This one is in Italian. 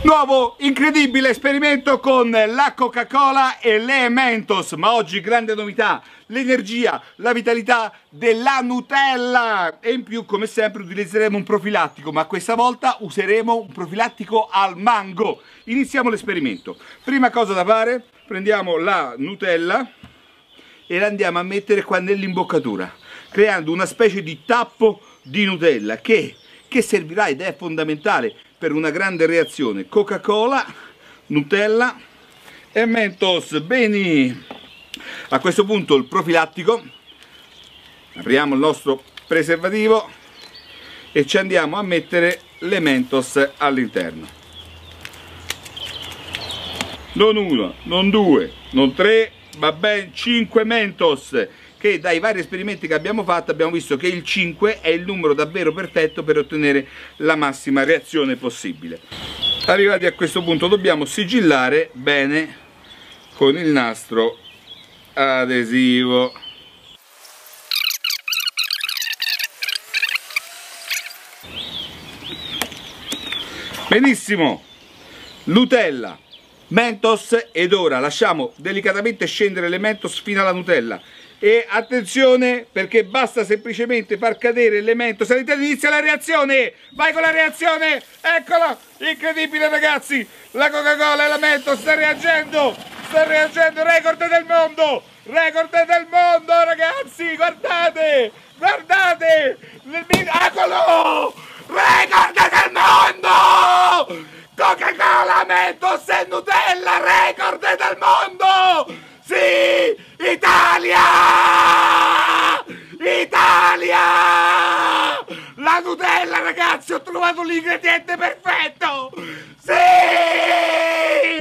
Nuovo incredibile esperimento con la Coca-Cola e le Mentos, ma oggi grande novità, l'energia, la vitalità della Nutella, e in più come sempre utilizzeremo un profilattico, ma questa volta useremo un profilattico al mango. Iniziamo l'esperimento. Prima cosa da fare, prendiamo la Nutella e la andiamo a mettere qua nell'imboccatura, creando una specie di tappo di Nutella che servirà ed è fondamentale per una grande reazione. Coca-Cola, Nutella e Mentos. Bene, a questo punto il profilattico, apriamo il nostro preservativo e ci andiamo a mettere le Mentos all'interno. Non una, non due, non tre, ma ben 5 Mentos, che dai vari esperimenti che abbiamo fatto abbiamo visto che il 5 è il numero davvero perfetto per ottenere la massima reazione possibile. Arrivati a questo punto dobbiamo sigillare bene con il nastro adesivo. Benissimo, Nutella, Mentos, ed ora lasciamo delicatamente scendere le Mentos fino alla Nutella. E attenzione, perché basta semplicemente far cadere il Mentos all'interno, inizia la reazione, vai con la reazione, eccola, incredibile ragazzi, la Coca-Cola e la Mentos sta reagendo, record del mondo ragazzi, guardate, eccolo, record del mondo, Coca-Cola, Mentos e Nutella, record del mondo, sì, Italia! La Nutella, ragazzi, ho trovato l'ingrediente perfetto! Sì!